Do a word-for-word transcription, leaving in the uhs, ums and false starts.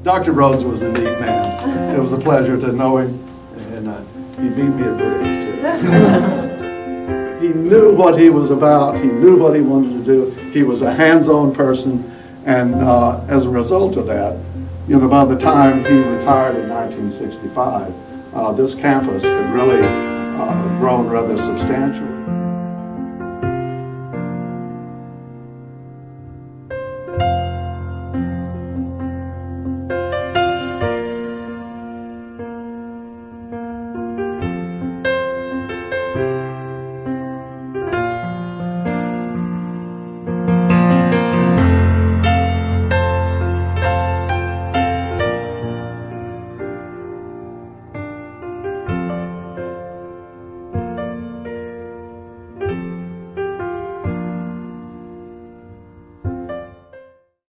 Doctor Rhodes was a neat man. It was a pleasure to know him, and uh, he beat me at bridge too. He knew what he was about. He knew what he wanted to do. He was a hands-on person, and uh, as a result of that, you know, by the time he retired in nineteen sixty-five, uh, this campus had really uh, grown rather substantially.